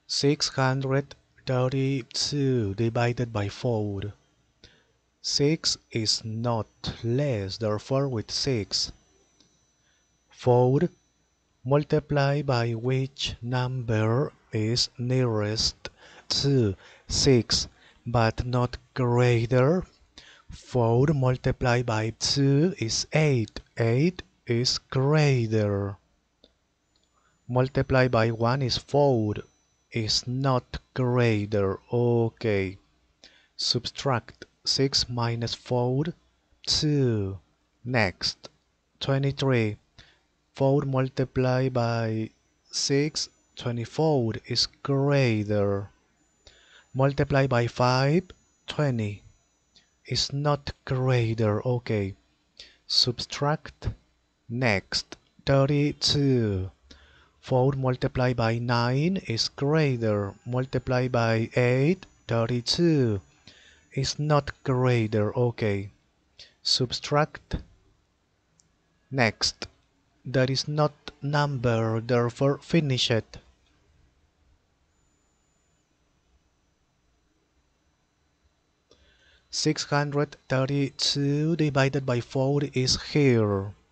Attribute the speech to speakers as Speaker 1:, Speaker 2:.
Speaker 1: 632 divided by 4. 6 is not less, therefore with 6. 4 multiplied by which number is nearest to 6 but not greater. 4 multiplied by 2 is 8. 8 is greater. Multiplied by 1 is 4. Is not greater. Okay. Subtract 6 minus 4, 2. Next, 23. 4 multiplied by 6, 24 is greater. Multiplied by 5, 20 is not greater. Okay. Subtract. Next, 32. 4 multiplied by 9 is greater. Multiplied by 8, 32 is not greater. Okay. Subtract. Next, that is not number, therefore finish it. (632) divided by 4 is here.